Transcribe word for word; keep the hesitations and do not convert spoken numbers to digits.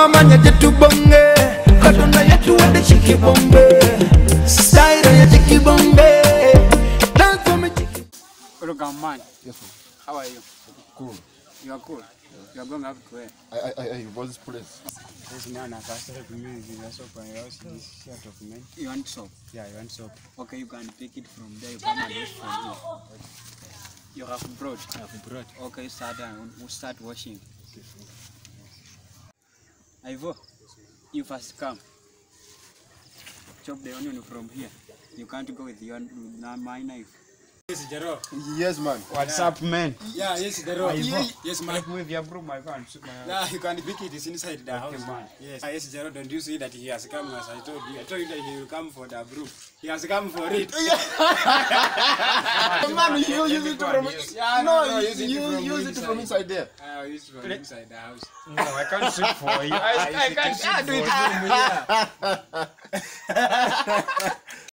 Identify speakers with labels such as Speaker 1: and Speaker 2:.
Speaker 1: manya jetu bonge Kaduna yetu wade chiki bombe Style ya chiki bombe Dance for me chiki.
Speaker 2: Hello, man.
Speaker 3: Yes, sir.
Speaker 2: How are you?
Speaker 3: Cool.
Speaker 2: You are cool. You are going up to where?
Speaker 3: I, I, I, I was this place.
Speaker 4: This man, I started to use the soap and I also this shirt of men.
Speaker 2: You want soap?
Speaker 4: Yeah, you want soap.
Speaker 2: Okay, you can pick it from there. You come and wash from here. You have brought?
Speaker 4: I have brought.
Speaker 2: Okay, start and we'll start washing. Ivo, you first come. Chop the onion from here. You can't go with your my knife.
Speaker 4: Yes, Jaro.
Speaker 3: Yes, man.
Speaker 4: What's up, man?
Speaker 5: Yeah, yes, Jaro.
Speaker 4: Yeah.
Speaker 5: Yes, man.
Speaker 4: With your broom, my God.
Speaker 5: Yeah, you can pick it. It's inside the
Speaker 4: Okay,
Speaker 5: house.
Speaker 4: man.
Speaker 5: Yes. Ah, yes, Jaro. Don't you see that he has come as I told you? I told you that he will come for the broom. He has come for it.
Speaker 3: Man, you use it from
Speaker 5: Yeah,
Speaker 3: no,
Speaker 5: no,
Speaker 3: you
Speaker 5: use it
Speaker 3: you
Speaker 5: from
Speaker 3: use it from inside there.
Speaker 5: I use it from inside the house.
Speaker 4: No, I can't sleep for you. I, I can't sleep for you.
Speaker 5: Yeah.